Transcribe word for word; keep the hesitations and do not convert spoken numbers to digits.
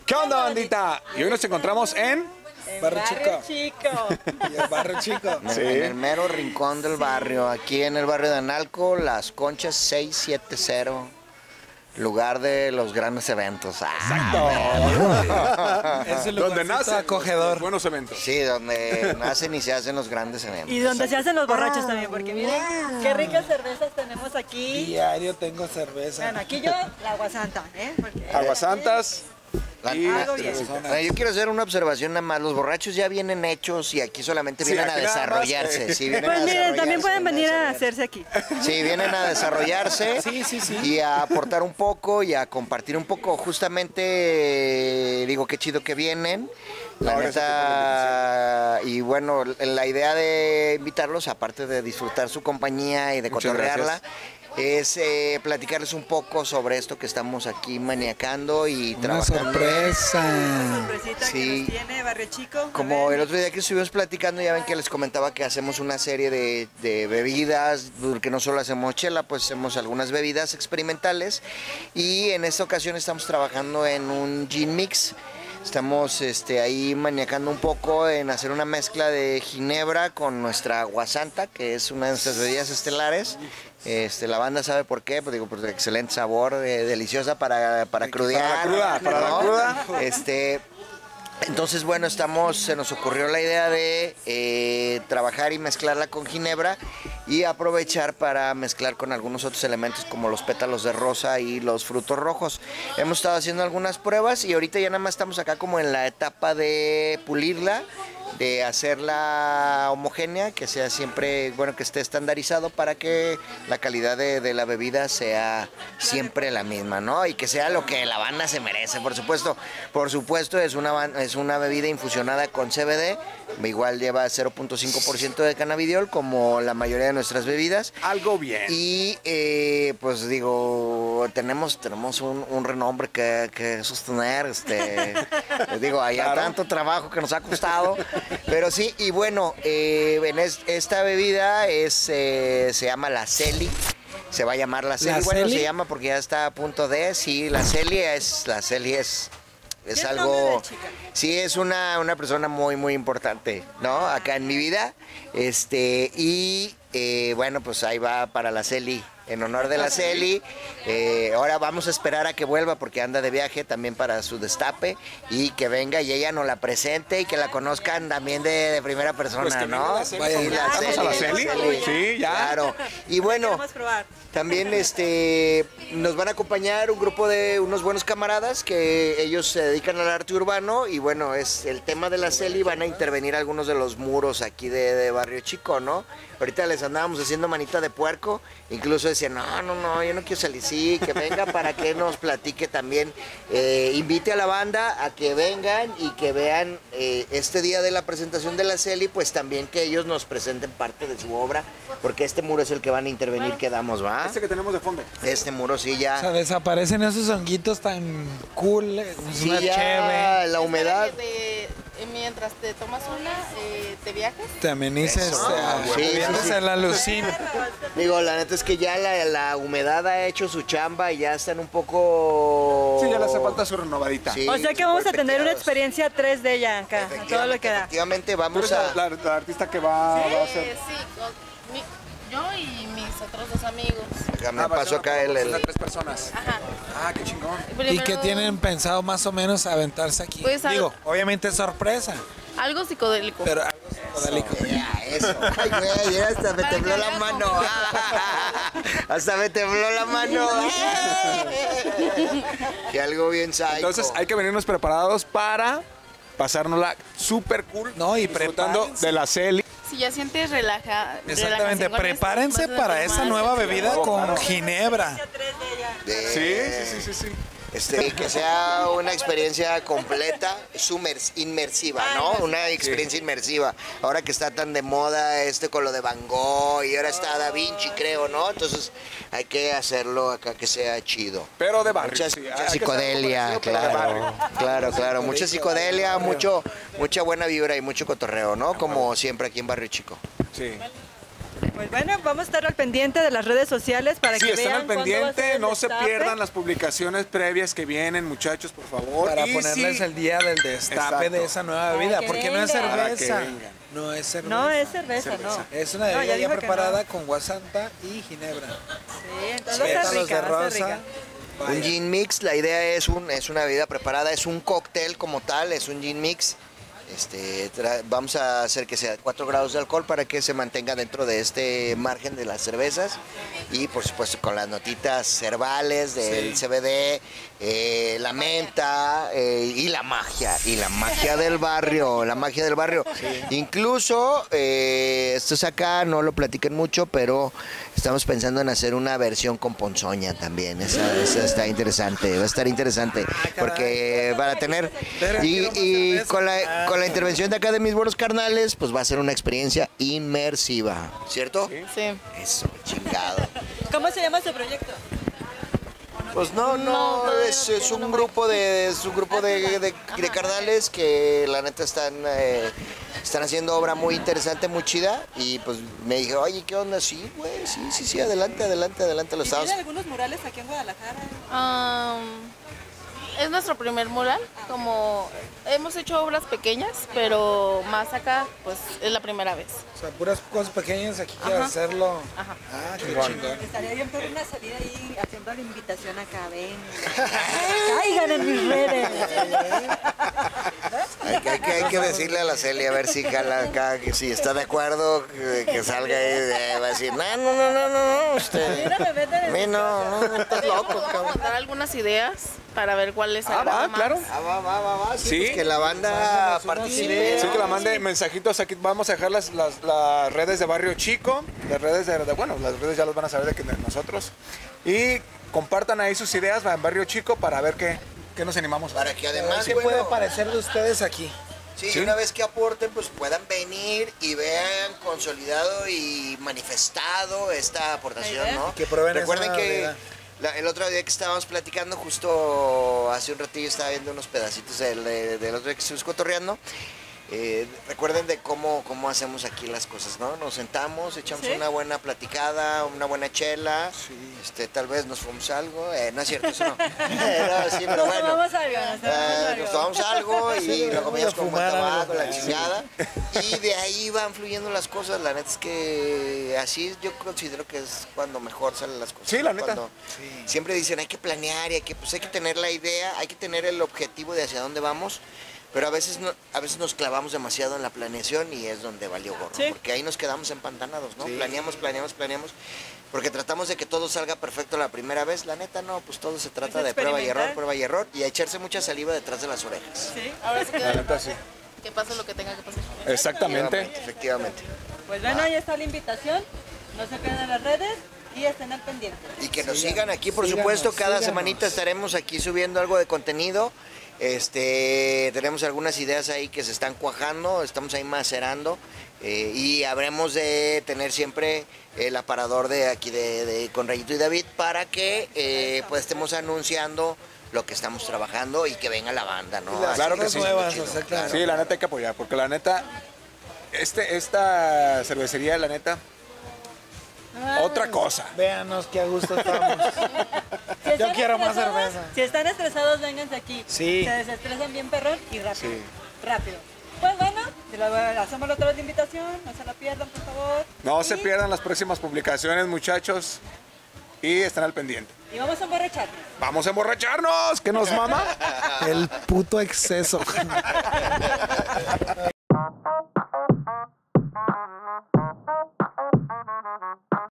¿Qué onda, bandita? Y hoy nos encontramos en... En Barrio Barrio Chico. Chico. Y el barrio chico. En, Sí. en el mero rincón del barrio, aquí en el barrio de Analco, Las Conchas seiscientos setenta, lugar de los grandes eventos. Ah, Es el Donde lugarcito nacen acogedor. los buenos eventos. sí, donde nacen y se hacen los grandes eventos. Y donde se hacen los borrachos también, porque miren qué ricas cervezas tenemos aquí. Diario tengo cerveza. Bueno, aquí yo, la agua santa, ¿eh? Porque Aguas Santas. La- Y- Algo bien. Bueno, yo quiero hacer una observación nada más. Los borrachos ya vienen hechos y aquí solamente Sí, vienen a aquí nada más, desarrollarse. eh. Sí, vienen Pues a miren, también desarrollarse, pueden venir a vienen hacerse aquí. Sí, vienen a desarrollarse Sí, sí, sí. y a aportar un poco y a compartir un poco. Justamente, eh, digo, qué chido que vienen. La Ahora ese neta, y bueno, la idea de invitarlos, aparte de disfrutar su compañía y de Muchas cotorrearla, es eh, platicarles un poco sobre esto que estamos aquí maniacando y Una trabajando. sorpresa. Sorpresita Sí. que nos tiene Barrio Chico. A Como ver. el otro día que estuvimos platicando, ya ven que les comentaba que hacemos una serie de, de bebidas, porque no solo hacemos chela, pues hacemos algunas bebidas experimentales. Y en esta ocasión estamos trabajando en un gin mix. Estamos este, ahí maniacando un poco en hacer una mezcla de ginebra con nuestra agua santa, que es una de nuestras bebidas estelares. Este, la banda sabe por qué, pues digo, pues excelente sabor, eh, deliciosa para, para crudear. Para la cruda, para la ¿no? cruda. Este, entonces, bueno, estamos, se nos ocurrió la idea de eh, trabajar y mezclarla con ginebra y aprovechar para mezclar con algunos otros elementos como los pétalos de rosa y los frutos rojos. Hemos estado haciendo algunas pruebas y ahorita ya nada más estamos acá como en la etapa de pulirla, de hacerla homogénea, que sea siempre, bueno, que esté estandarizado para que la calidad de, de la bebida sea siempre la misma, ¿no? Y que sea lo que la banda se merece, por supuesto. Por supuesto, es una, ban- es una bebida infusionada con C B D, igual lleva cero punto cinco por ciento de cannabidiol, como la mayoría de nuestras bebidas. Algo bien. Y eh, pues digo, tenemos, tenemos un, un renombre que, que sostener, este, les digo, hay Claro. tanto trabajo que nos ha costado, pero sí, y bueno, eh, en es- esta bebida es, eh, se llama la Celi, se va a llamar la Celi, ¿La bueno, Celi? se llama porque ya está a punto de, sí, la Celi es, la Celi es... Es ¿Qué nombre algo, de chica? sí, es una, una persona muy, muy importante, ¿no? Acá en mi vida. Este, y eh, bueno, pues ahí va para la Celi, en honor de la Celi. Eh, ahora vamos a esperar a que vuelva porque anda de viaje también para su destape y que venga y ella nos la presente y que la conozcan también de, de primera persona, Pues que venga ¿no? la Celi. Vaya, Sí, la ¿Vamos a la Celi, Celi? Sí, ya. Claro. Y bueno, Queremos probar. también este, nos van a acompañar un grupo de unos buenos camaradas que ellos se dedican al arte urbano y bueno, es el tema de la Celi, van a intervenir algunos de los muros aquí de, de Barrio Chico, ¿no? Ahorita les andábamos haciendo manita de puerco, incluso decían, no, no, no, yo no quiero salir, sí, que venga para que nos platique también, eh, invite a la banda a que vengan y que vean eh, este día de la presentación de la Celi, pues también que ellos nos presenten parte de su obra, porque este muro es el que van a intervenir que damos, ¿va? Este que tenemos de fondo. Este muro sí O ya. sea, desaparecen esos honguitos tan cool. eh, como Sí, una ya cheve. la humedad. Para que te- eh, mientras te tomas una, eh, te viajas. Te amenices. Eso, eh, sí, sí, viéndose sí. la lucina. Digo, la neta es que ya la, la humedad ha hecho su chamba y ya están un poco. Sí, ya le hace falta su renovadita. Sí, O sea que vamos a tener una golpeteados. experiencia tres de ella acá, a todo lo que da. Efectivamente, Tú vamos eres la, a. la- la artista que va, va a Eh, hacer... sí, con- mi- yo y mis otros dos amigos. Acá me Ah, va a pasó ser una acá el. colaboración de el- tres personas. Ajá. Ah, qué chingón. ¿Y Primero, qué tienen pensado más o menos aventarse aquí? Pues, al- Digo, obviamente es sorpresa, Algo psicodélico. pero algo psicodélico. Ya, eso. Ay, güey, ya hasta me Para tembló que la veas mano. cómo- Hasta me tembló la mano. Que algo bien psycho. Entonces hay que venirnos preparados para pasárnosla súper cool. No, y disfrutando prepárense. de la Celi. Si ya sientes relaja, Exactamente, relajación con esto, prepárense vas a para sentir esa más nueva tranquilo. bebida con ginebra. Tres de ella. De- Sí, sí, sí, sí, sí. Este, que sea una experiencia completa, sumers- inmersiva, ¿no? Una experiencia inmersiva. Ahora que está tan de moda este con lo de Van Gogh y ahora está Da Vinci, creo, ¿no? Entonces hay que hacerlo acá que sea chido. Pero de barrio. Mucha, sí, mucha hay que hacer psicodelia, algo parecido, pero de claro, barrio. claro, claro, mucha psicodelia, mucho, mucha buena vibra y mucho cotorreo, ¿no? Como siempre aquí en Barrio Chico. Sí. Pues bueno, vamos a estar al pendiente de las redes sociales para Sí, que están vean al cuándo va a ser pendiente, el no se destape. pierdan las publicaciones previas que vienen, muchachos, por favor. Para Y ponerles sí, el día del destape Exacto. de esa nueva Para bebida, que porque no es vengan. Para que cerveza. vengan. No es cerveza. No, es cerveza, Cerveza. no. Es una No, bebida ya dijo que preparada no. con guasanta y ginebra. Sí, entonces va a estar Pétalos de rica, va a estar rosa. rica. Un Vaya. gin mix, la idea es, un, es una bebida preparada, es un cóctel como tal, es un gin mix. Este, tra- vamos a hacer que sea cuatro grados de alcohol para que se mantenga dentro de este margen de las cervezas y por supuesto con las notitas herbales del Sí. C B D, eh, la menta eh, y la magia, y la magia del barrio, la magia del barrio. Incluso, eh, esto es acá, no lo platiquen mucho, pero estamos pensando en hacer una versión con ponzoña también, esa, esa está interesante, va a estar interesante, porque van a tener, y, y con la... Con la intervención de acá de mis buenos carnales, pues va a ser una experiencia inmersiva, ¿cierto? Sí. Eso, chingado. ¿Cómo se llama su proyecto? Pues no, no, todavía es, no es tengo un nombre. grupo de, es un grupo de, de- de carnales que la neta están, eh, están haciendo obra muy interesante, muy chida. Y pues me dije, oye, ¿qué onda? Sí, güey, sí, sí, sí, adelante, adelante, adelante, los ¿Y tiene estados. algunos murales aquí en Guadalajara? Am, es nuestro primer mural. Como hemos hecho obras pequeñas, pero más acá, pues es la primera vez. O sea, puras cosas pequeñas aquí quiero Ajá. hacerlo. Ajá. Ah, qué Chingón. chingón. Estaría bien por una salida ahí haciendo la invitación acá, ven. Caigan en mis redes. Hay que, hay que, hay que decirle a la Celia a ver si jala acá, que si está de acuerdo, que, que salga ahí, eh, va a decir, no, no, no, no, no, no, usted, Mira, me meten a en mí mis no, no, no, estás loco, Podemos cabrón. mandar algunas ideas para ver cuál les Ah, agrada va, más. claro. Ah, va, va, va, va, sí, Sí. pues que la banda participe. Sí, que la mande mensajitos aquí. Vamos a dejar las, las, las redes de Barrio Chico, las redes de, de- bueno, las redes ya las van a saber de, que- de nosotros. Y compartan ahí sus ideas en Barrio Chico para ver qué, qué nos animamos a Para hacer. que además, ¿Qué bueno, puede parecer de ustedes aquí? sí, Sí. una vez que aporten, pues puedan venir y vean consolidado y manifestado esta aportación, ¿no? Que prueben Recuerden esa que bebida. la- el otro día que estábamos platicando, justo hace un ratillo estaba viendo unos pedacitos del, de- del otro día que estuvimos cotorreando. Eh, recuerden de cómo, cómo hacemos aquí las cosas, ¿no? Nos sentamos, echamos ¿Sí? una buena platicada, una buena chela, este, tal vez nos fumamos algo, eh, no es cierto, eso no. Eh, no, sí, pero Nos bueno. tomamos algo, nos tomamos Eh, algo. nos tomamos algo y Sí, lo vamos comíamos a con buen fumar tabaco, algo. la chingada. Y de ahí van fluyendo las cosas. La neta es que así yo considero que es cuando mejor salen las cosas. Sí, la ¿no? neta. Cuando siempre dicen hay que planear y hay que, pues hay que tener la idea, hay que tener el objetivo de hacia dónde vamos. Pero a veces, no, a veces nos clavamos demasiado en la planeación y es donde valió gorro. Sí. Porque ahí nos quedamos empantanados, ¿no? Planeamos, planeamos, planeamos. Porque tratamos de que todo salga perfecto la primera vez. La neta no, pues todo se trata Es de prueba y error, experimentar. prueba y error. Y a echarse mucha saliva detrás de las orejas. Sí. Ahora sí que, La neta, sí. que pase lo que tenga que pasar. Exactamente. Efectivamente. Pues bueno, ahí está la invitación. No se pierdan las redes y estén al pendiente. Y que nos sigan aquí, por síganos, supuesto, cada síganos. semanita estaremos aquí subiendo algo de contenido. Este, tenemos algunas ideas ahí que se están cuajando, estamos ahí macerando eh, y habremos de tener siempre el aparador de aquí de, de- con Rayito y David para que eh, pues estemos anunciando lo que estamos trabajando y que venga la banda, ¿no? las Claro que cosas sí. nuevas, Chido, exactamente. Sí, la neta hay que apoyar, porque la neta, este, esta cervecería, la neta, otra cosa. Véanos qué a gusto estamos. Si Yo están quiero más estresados, cerveza. Si están estresados, vénganse aquí. Sí. Se desestresan bien perrón y rápido. Sí. Rápido. Pues bueno, si la- hacemos otra vez la invitación, no se la pierdan, por favor. No Y- se pierdan las próximas publicaciones, muchachos, y estén al pendiente. Y vamos a emborracharnos. ¡Vamos a emborracharnos! ¿Qué nos mama? El puto exceso.